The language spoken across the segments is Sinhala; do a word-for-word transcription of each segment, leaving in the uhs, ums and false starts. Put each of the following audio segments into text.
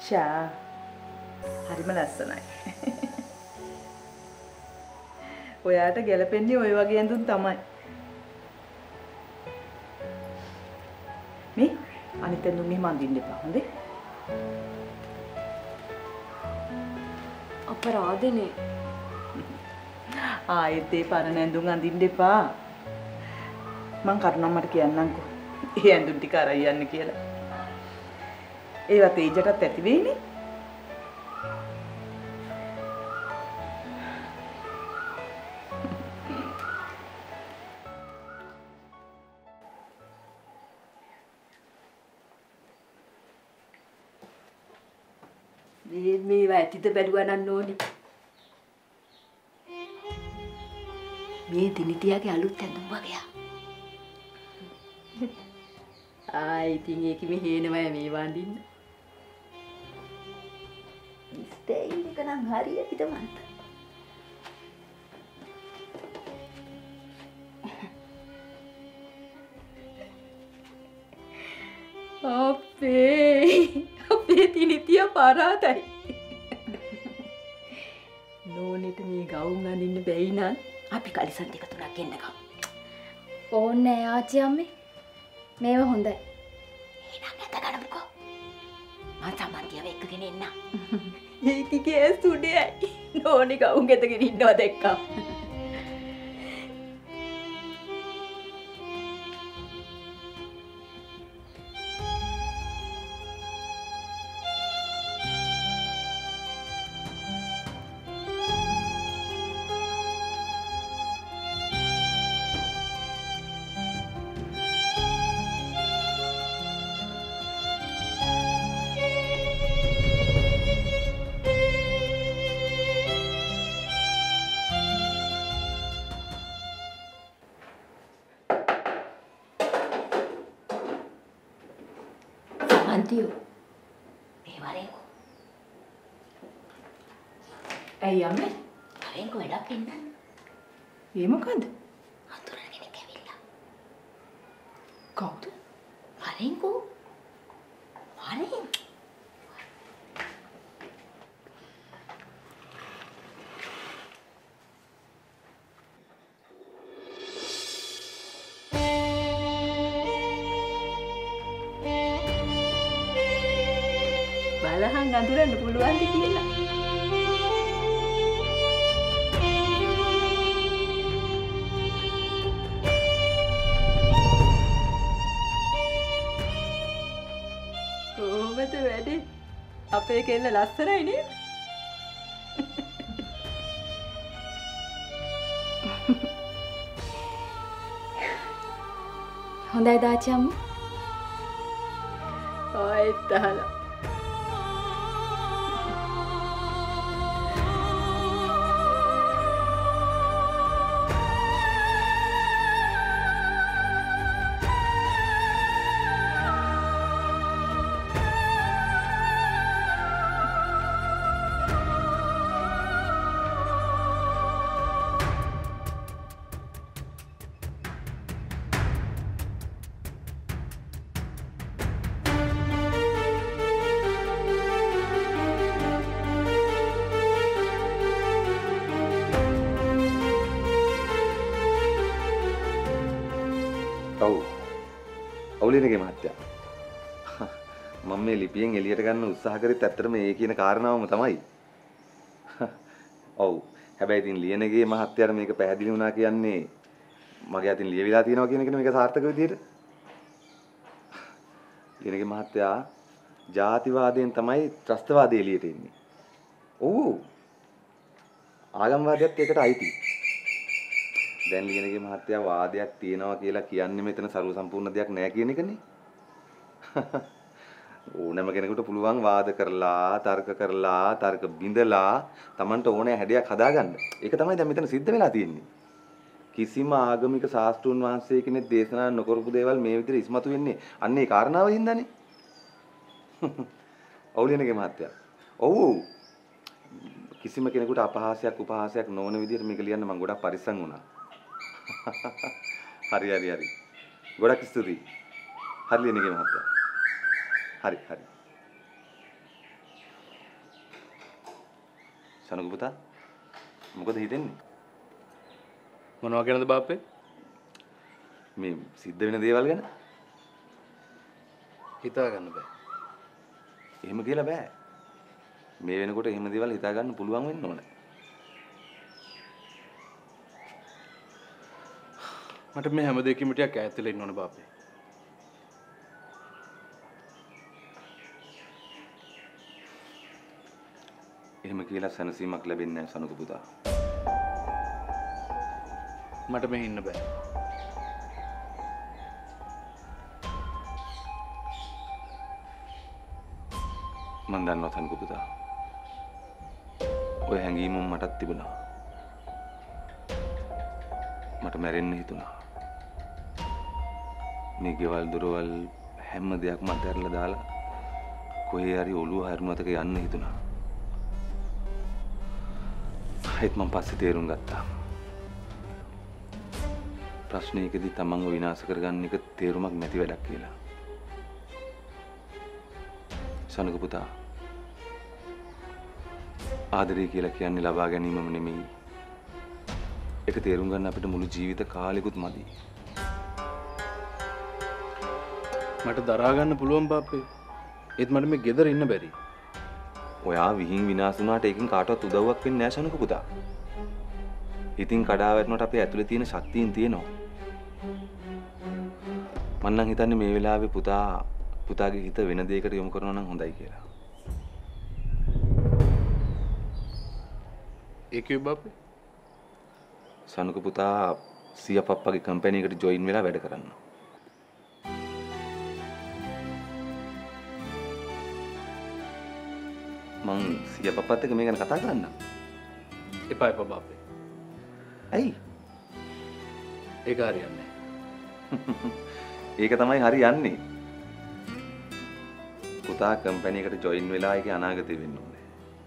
ෂා හරිම ලස්සනයි. ඔයාට ගැලපෙන්නේ ওই වගේ ඇඳුම් තමයි. මේ අනිත් ඇඳුම් මෙහෙම අඳින්න එපා. හොඳේ? අපරාධනේ. ආයෙත් ඒ පරණ ඇඳුම් අඳින්න එපා. මං කරුණම්මට කියන්නම්කෝ. ඒ ඇඳුම් ටික අරන් යන්න කියලා. ඒවත් ඒජටත් ඇති වෙයිනේ. මේ මේවා ඇතිද බැලුවා නම් ඕනි. මේ දිනිතියාගේ අලුත් ඇඳුම් වගේ. ආයි ඉතින් ඒක මෙහෙනවා මේ වඳින්න. ස්ටයිල් එක නම් හරියට මන්ත. අපේ අපේ දිනිතියා පරාදයි. නෝනෙට මේ ගවුම් අඳින්න බැයි නම් අපි කලිසම් දෙක තුනක් ගෙන්න ගමු. ඕනේ ආච්චි අම්මේ. මේව හොඳයි. එහෙනම් ඇත ගන්නමුකෝ. මම සමන්තියව එක්කගෙන එන්න. ඒකිගේ ඇස් උඩේයි. නෝනි ගවුම් ගෙතගෙන ඉන්නවා දැක්කා. අන්තියෝ මේ වරේකෝ. ඇයි අම්මේ? වරේකෝ වැඩක් ඉන්න. ඒ මොකද? අතුරන කෙනෙක් ඇවිල්ලා. කවුද? වරේකෝ. වරේ. බලහන් අඳුරන්න පුළුවන්ද කියලා. කොහොමද වැඩේ? අපේ කෙල්ල ලස්සනයි නේද? හොඳයි දාච්චි අම්මා. ආයෙත් අහලා. ඔව්. අවුලිනගේ මහත්තයා. මම මේ ලිපියෙන් එළියට ගන්න උත්සාහ කරෙත් ඇත්තටම ඒ කියන කාරණාවම තමයි. ඔව්. හැබැයි ඉතින් ලියනගේ මහත්තයාට මේක පැහැදිලි වුණා කියන්නේ මගේ අතින් ලියවිලා තියෙනවා කියන එකනේ මේක සාර්ථක විදියට. ලියනගේ මහත්තයා ජාතිවාදයෙන් තමයි ත්‍රස්තවාදය එළියට එන්නේ. ඔව්. ආගම්වාදයත් ඒකට අයිති. දැන් ලියනගේ මහත්තයා වාදයක් තියනවා කියලා කියන්නේ මෙතන ਸਰව සම්පූර්ණ දෙයක් නෑ කියන එකනේ. ඕනෑම කෙනෙකුට පුළුවන් වාද කරලා, තර්ක කරලා, තර්ක බිඳලා Tamanට ඕනෑ හැඩයක් හදාගන්න. ඒක තමයි දැන් මෙතන සිද්ධ වෙලා තියෙන්නේ. කිසිම ආගමික ශාස්ත්‍රඥ වහන්සේ කෙනෙක් දේශනා නොකරපු දේවල් මේ විදිහට ඉස්මතු වෙන්නේ අන්න ඒ කාරණාව හින්දානේ. ඔව් ලියනගේ මහත්තයා. ඔව්. කිසිම කෙනෙකුට අපහාසයක් උපහාසයක් නොවන විදිහට මේක ලියන්න මම ගොඩක් පරිස්සම් වුණා. හරි හරි හරි. ගොඩක් ස්තුතියි. හරි ලියනගේ මහත්තයා. හරි හරි. සනුක පුතා මොකද හිතෙන්නේ? මොනවා ගැනද බාප්පේ? මේ සිද්ධ වෙන දේවල් ගැන හිතා ගන්න බෑ. එහෙම කියලා බෑ. මේ වෙනකොට එහෙම දේවල් හිතා ගන්න පුළුවන් වෙන්න ඕන. මට මේ හැම දෙයකින්ම ටිකක් ඈත් වෙලා ඉන්න ඕන බාප්පේ. එහෙම කියලා සැනසීමක් ලැබෙන්නේ නැහැ සනුක පුතා. මට මෙහෙ ඉන්න බෑ. මන් දන්නවා සනුක පුතා. ඔය හැඟීම මටත් තිබුණා. මට මැරෙන්න හිතුණා. මේ ගෙවල් දොරවල් හැම දෙයක්ම අතහැරලා දාලා කොහේ හරි ඔළුව හරිනවතක යන්න හිතුණා. ඒත් මම පස්සේ තේරුම් ගත්තා. ප්‍රශ්නයකදී තමන්ව විනාශ කරගන්න එක තේරුමක් නැති වැඩක් කියලා. සනුක පුතා ආදරය කියලා කියන්නේ ලබා ගැනීමම නෙමෙයි. ඒක තේරුම් ගන්න අපිට මුළු ජීවිත කාලෙකුත් මදි. මට දරා ගන්න පුළුවන් බාප්පේ. ඒත් මට මේ ගෙදර ඉන්න බැරි. ඔයා විහිං විනාශ වුණාට ඒකෙන් කාටවත් උදව්වක් වෙන්නේ නැහැ සනුක පුතා. ඉතින් කඩා වැටුණාට අපේ ඇතුලේ තියෙන ශක්තියින් තියෙනවා. මම නම් හිතන්නේ මේ වෙලාවේ පුතා පුතාගේ හිත වෙන දෙයකට යොමු කරනවා නම් හොඳයි කියලා. ඒකේ බාප්පේ සනුක පුතා සියා පප්පගේ කම්පැනි එකට ජොයින් වෙලා වැඩ කරන්න. මං සියා පප්පත් එක්ක මේ ගැන කතා කරන්න. එපා එපා බාප්පේ. ඇයි? ඒක හරියන්නේ ඒක තමයි හරියන්නේ. පුතා කම්පැනි එකට ජොයින් වෙලා ඒකේ අනාගතේ වෙන්න ඕනේ.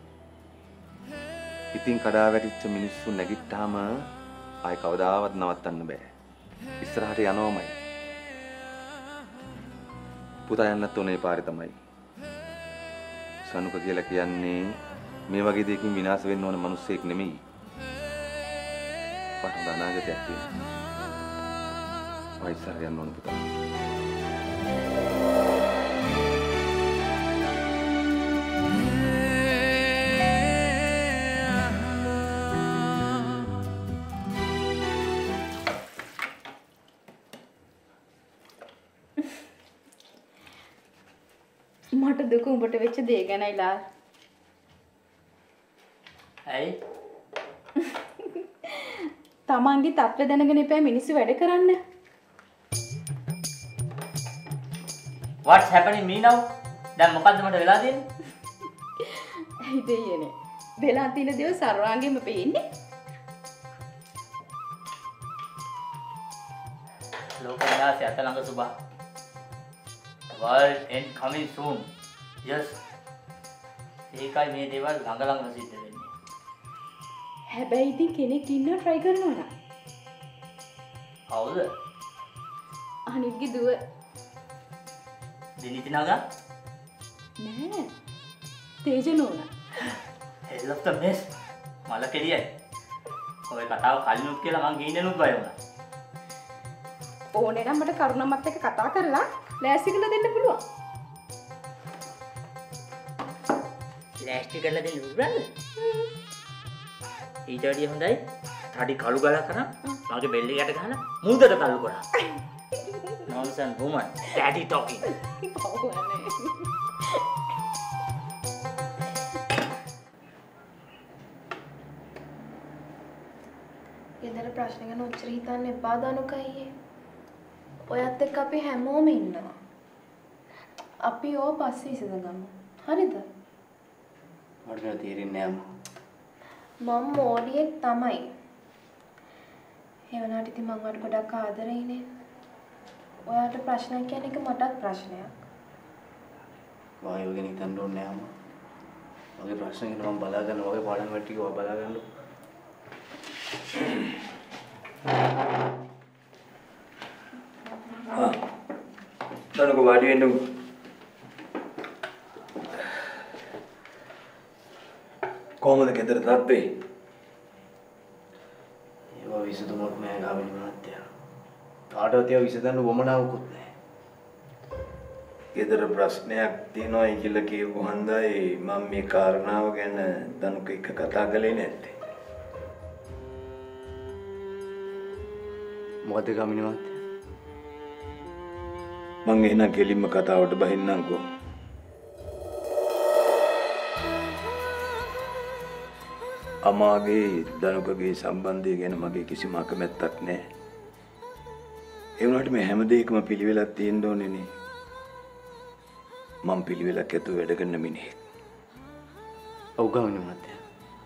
ඉතින් කඩා වැටිච්ච මිනිස්සු නැගිට්ටාම ආයි කවදාවත් නවත්තන්න බෑ. ඉස්සරහට යනවමයි. පුතා යන්නත් ඕනේ පාරේ තමයි. සනුක කියලා කියන්නේ මේ වගේ දෙයකින් විනාශ වෙන්න ඕන මිනිස්සෙක් නෙමෙයි. පාට අනාගතයක් තියෙනවා. වයිසර යන්න ඕන පුතා. මට දුක උඹට වෙච්ච දේ ගැනයිලා. ඇයි? තමන්ගේ තත්ත්වය දැනගෙන ඉපෑ මිනිස්සු වැඩ කරන්න. What's happening me now? දැන් මොකද්ද මට වෙලා තියෙන්නේ? ඇයි දෙයනේ. වෙලා තියෙන දේ සර්වාංගෙම පේන්නේ. ලෝක විනාශය අත ළඟ සුබා. World end coming soon. Yes. ඒකයි මේ දේවල් ළඟ ළඟ සිද්ධ වෙන්නේ. හැබැයි ඉතින් කෙනෙක් ඉන්නවා try කරනවා නම්. කවුද? අනිත්ගේ දුව. දිනිති නගා? නෑ. තේජනෝන. Hell of the mess. මල කෙලියයි. ඔය කතාව කලිනුත් කියලා මං ගිහින්නනුත් බය වුණා. ඕනේ නම් මට කරුණමත් එක්ක කතා කරලා ලෑස්ති කරලා දෙන්න පුළුවන්. ලෑස්ති කරලා දෙන්න උරන්න? ඊට වැඩිය හොඳයි. තඩි කළු ගලක් කරන් මගේ බෙල්ල එකට ගහලා මූදට තල්ලු කරා. Nonsense woman. Daddy talking. ගෙදර ප්‍රශ්න ගැන ඔච්චර හිතන්න එපා දනුකයියේ. ඔයත් එක්ක අපි හැමෝම ඉන්නවා. අපි ඕ පස්සේ ඉසඳගමු. හරිද? මට නෑ තේරෙන්නේ නෑ. මම මෝඩියෙක් තමයි. ඒ වුණාට ඉතින් මම වට ගොඩක් ආදරෙයිනේ. ඔයාට ප්‍රශ්නයක් කියන එක මටත් ප්‍රශ්නයක්. මම යෝගෙන් හිතන්න ඕනේ නෑ අම්මා. මගේ ප්‍රශ්න ගැන මම බලා ගන්න වගේ පාඩම් වල ටික ඔයා බලා ගන්න. ආ. දනක වාඩි වෙන්නකෝ. කොහොමද ගෙදර තත්ත්වේ? ඒවා විසඳුමක් නෑ ගාමිණී මහත්තයා. කාටවත් ඒවා විසඳන්න වමනාවකුත් නෑ. ගෙදර ප්‍රශ්නයක් තියෙනවායි කියලා කියපු හන්දයි මම මේ කාරණාව ගැන දනුක එක්ක කතා කළේ නැත්තේ. මොකද ගාමිණී මහත්තයා? මං එහෙනම් කෙලින්ම කතාවට බහින්නම්කෝ. අමාගේ දනුකගේ සම්බන්ධය ගැන මගේ කිසිම අකමැත්තක් නැහැ. ඒ වුණාට මේ හැම දෙයකම පිළිවෙලක් තියෙන්න ඕනේ නේ. මම පිළිවෙලක් ඇතුව වැඩ කරන මිනිහෙක්. ඔව් ගාමිණී මහත්තයා.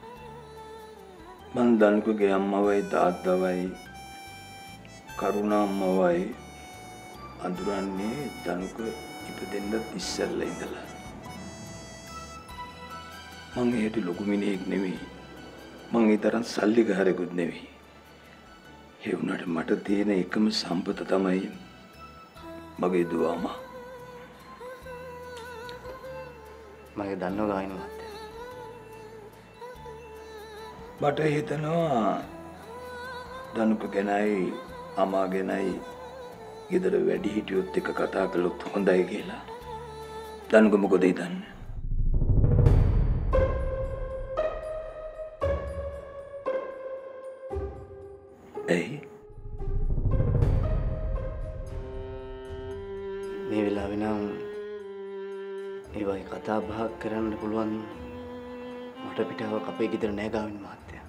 මං දනුකගේ අම්මවයි තාත්තවයි කරුණා අම්මවයි අඳුරන්නේ දනුක ඉපදෙන්නත් ඉස්සෙල්ලා ඉඳලා. මං එහෙට ලොකු මිනිහෙක් නෙවෙයි. මං ඒ තරම් සල්ලිකාරයෙකුත් නෙවෙයි. ඒ වුණාට මට තියෙන එකම සම්පත තමයි මගේ දුව අම්මා. මම දන්නවා ගාමිණී මහත්තයා. මට හිතෙනවා දනුක ගැනයි අම්මා ගැනයි ගෙදර වැඩි හිටියොත් එක කතා කළොත් හොඳයි කියලා. දනුක මොකද හිතන්නේ? ඇයි? මේ වෙලාවේ නම් ඒ වගේ කතා බහක් කරන්න පුළුවන් මට පිටාවක් අපේ ගෙදර නෑ ගාමිණී මහත්තයා.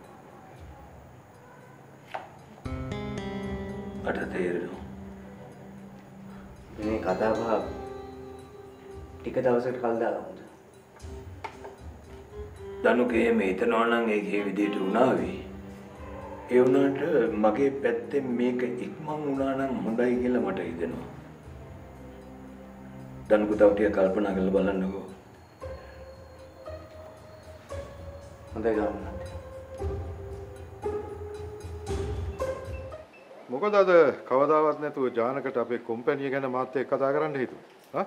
මට තේරෙනවා. මේ කතා බහ ටික දවසකට කල් දාගමුද? දනුකේ මේ හිතනවා නම් ඒකේ විදියට වුණාවේ. ඒ වුණාට මගේ පැත්තෙන් මේක ඉක්මන් වුණා නම් හොඳයි කියලා මට හිතෙනවා. දනුක තව ටික කල්පනා කරලා බලන්නකෝ. හොඳයි ගාමිණී මහත්තයා. මොකද අද කවදාවත් නැතුව ජානකට අපේ කම්පැනි ගැන මාත් එක්ක කතා කරන්න හිතුවා. හා?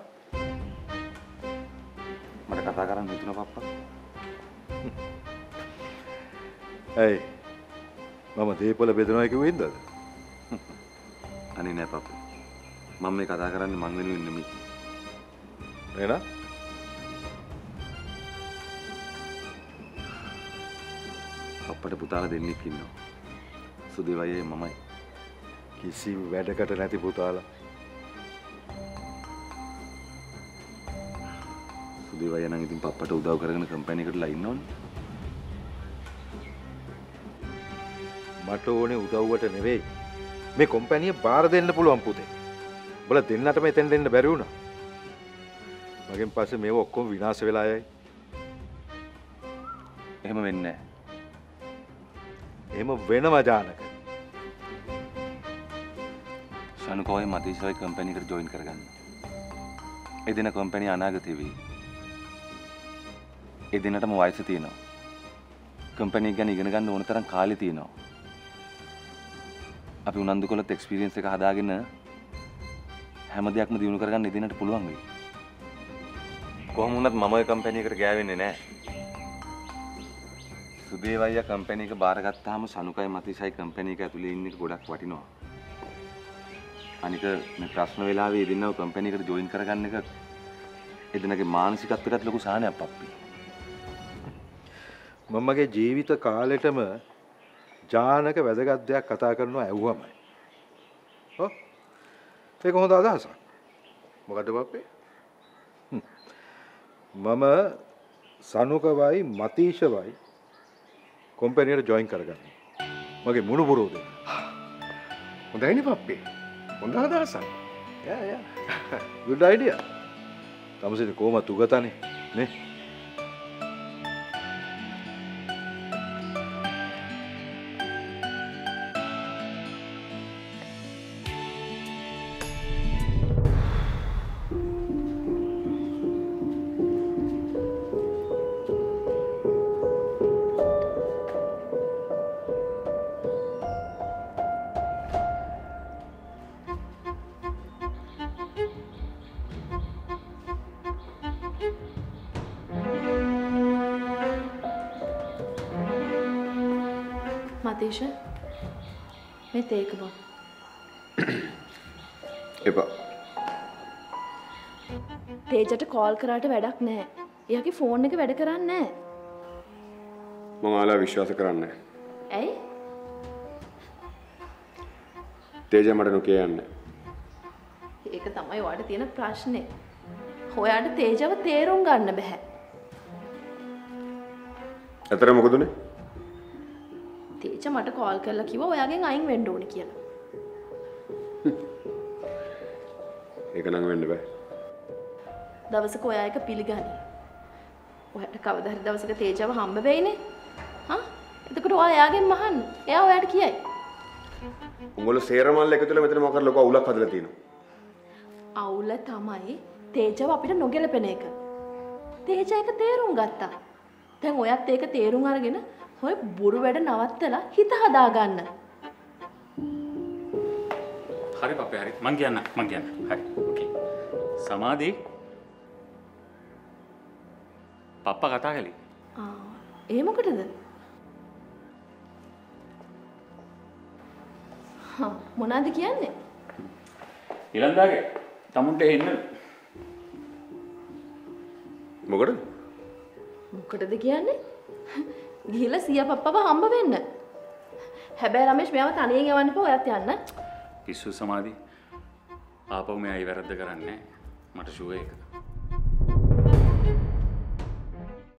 මට කතා කරන්න හිතුණා පප්පා. ඇයි? මම දීපල බෙදනවා කිව්වෙන්ද? අනේ නෑ පප්පා. මම මේ කතා කරන්නේ මං වෙනුවෙන් නෙමෙයි. නේද? පප්පට පුතාලා දෙන්නෙක් ඉන්නවා. සුදේවයයි මමයි. කිසි වැඩකට නැති පුතාලා. සුදේවය නම් ඉතින් පප්පට උදව් කරගෙන කම්පැනි එකටලා ඉන්නවනේ. මට ඕනේ උදව්වට නෙවෙයි. මේ කම්පැනිය බාර දෙන්න පුළුවන් පුතේ. උඹලා දෙන්නටම එතෙන් දෙන්න බැරි වුණා. මගෙන් පස්සේ මේව ඔක්කොම විනාශ වෙලා යයි. එහෙම වෙන්නේ නැහැ. එහෙම වෙනවා ජානක. ශනුකෝයි මතීෂෝයි කම්පැනි එකට ජොයින් කරගන්න. ඒ දින කම්පැනි අනාගතේ වෙයි. ඒ දිනටම වයස තියෙනවා. කම්පැනි ගැන ඉගෙන ගන්න ඕන තරම් කාලෙ තියෙනවා. අපි උනන්දු කළොත් එක්ස්පීරියන්ස් එක හදාගෙන හැම දෙයක්ම දිනු කරගන්න ඒ දිනට පුළුවන් වෙයි. කොහොම වුණත් මම ওই කම්පැනි එකට ගෑවෙන්නේ නැහැ. සුදේවయ్య කම්පැනි එක බාරගත්තාම සනුකයි මතීෂයි කම්පැනි එක ඇතුලේ ඉන්න එක ගොඩක් වටිනවා. අනික මේ ප්‍රශ්න වෙලාවේ එදිනව කම්පැනි එකට ජොයින් කරගන්න එක එදිනගේ මානසිකත්වයටත් ලොකු සාහනයක් පප්පි. මමගේ ජීවිත කාලෙටම ජානක වැදගත් දෙයක් කතා කරනවා ඇහුවමයි. ඔව්. ඒක හොඳ අදහසක්. මොකද පප්පි? මම සනුකවයි මතීෂවයි කම්පැනියට ජොයින් කරගන්න. මගේ මුණුබුරෝ දෙන්න. හොඳයිනේ පප්පි. හොඳ අදහසක්. යා යා. good idea. තමසිට කොහමද උගතනේ නේ? මතීෂ මේ තේක බොන්න. එපා. තේජට කෝල් කරාට වැඩක් නැහැ. එයාගේ ෆෝන් එක වැඩ කරන්නේ නැහැ. මම ආලා විශ්වාස කරන්නේ නැහැ. ඇයි? තේජ මට නොකියන්නේ. ඒක තමයි ඔයාලට තියෙන ප්‍රශ්නේ. ඔයාලට තේජව තේරුම් ගන්න බෑ. ඇතර මොකද උනේ? තේජ මට කෝල් කරලා කිව්වා ඔයාගෙන් අයින් වෙන්න ඕනේ කියලා. ඒක නම් වෙන්න බෑ. දවසක ඔයා එක පිළිගනි. ඔයාට කවදා හරි දවසක තේජව හම්බ වෙයිනේ. හා? එතකොට ඔයා එයාගෙන් මහන්න. එයා ඔයාට කියයි. උඹල සේරමල්ල එකතුල මෙතන මොකක්ද ලොකු අවුලක් හදලා තියෙනවා. අවුල තමයි තේජව අපිට නොගැලපෙන එක. තේජ එක තේරුම් ගත්තා. දැන් ඔයත් ඒක තේරුම් අරගෙන ඔය බොරු වැඩ නවත්තලා හිත හදා ගන්න. හරි පපේ හරි. මං කියන්න මං කියන්න. හරි. ඕකේ. සමාධි පප්පා කතා කළේ. ආ ඒ මොකටද? හා මොනවද කියන්නේ? ඊළඳාගේ තමුන්ට එන්න. මොකටද? මොකටද කියන්නේ? ගිහලා සියා පප්පව හම්බ වෙන්න. හැබැයි රමේෂ් මෙයාව තනියෙන් යවන්න එපා. ඔයත් යන්න. පිස්සු සමාධි. ආපහු මෙයා ඒ වැරද්ද කරන්නේ නැහැ. මට ෂුවර් ඒක.